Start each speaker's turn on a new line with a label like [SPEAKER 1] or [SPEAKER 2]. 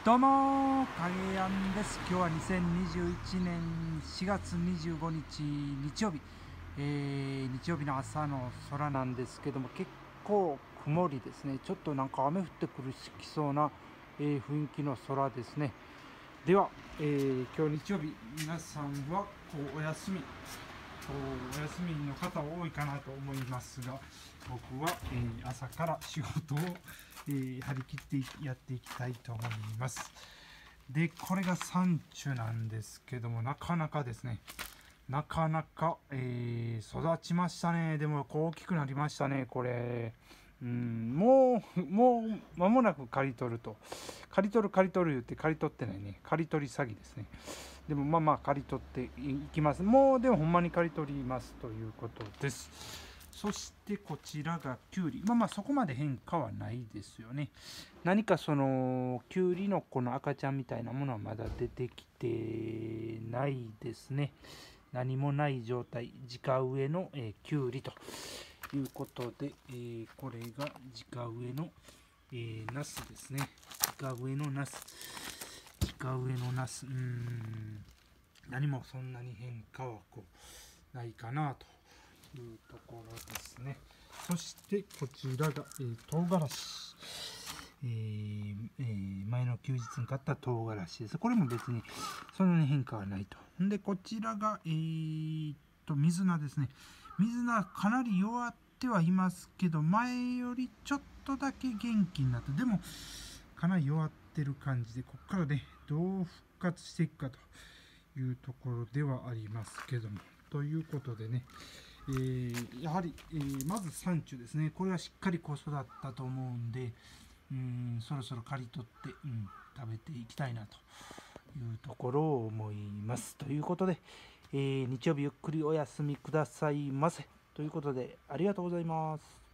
[SPEAKER 1] どうも影やんです。今日は2021年4月25日日曜日、日曜日の朝の空なんですけども、結構曇りですね。ちょっとなんか雨降ってくるきそうな、雰囲気の空ですね。では、今日日曜日、皆さんはお休みの方多いかなと思いますが、僕は、朝から仕事を、張り切ってやっていきたいと思います。で、これが山中なんですけども、なかなかですね、なかなか、育ちましたね。でも大きくなりましたね、これ。もう間もなく刈り取ると。刈り取る言って刈り取ってないね。刈り取り詐欺ですね。でもまあ刈り取っていきます。もうでもほんまに刈り取りますということです。そしてこちらがきゅうり。そこまで変化はないですよね。何かそのきゅうりのこの赤ちゃんみたいなものはまだ出てきてないですね。何もない状態、直植えの、きゅうりということで、これが直植えの、ナスですね。直植えのナス。何もそんなに変化はないかなというところですね。そしてこちらが、唐辛子。前の休日に買った唐辛子です。これも別にそんなに変化はないと。で、こちらが、水菜ですね。水菜かなり弱ってはいますけど、前よりちょっとだけ元気になって、でもかなり弱ってる感じで、ここからね、どう復活していくかというところではありますけども。ということでね、やはり、まず山中ですね。これはしっかり育ったと思うんで、そろそろ刈り取って、食べていきたいなというところを思います。ということで、日曜日ゆっくりお休みくださいませ。ということで、ありがとうございます。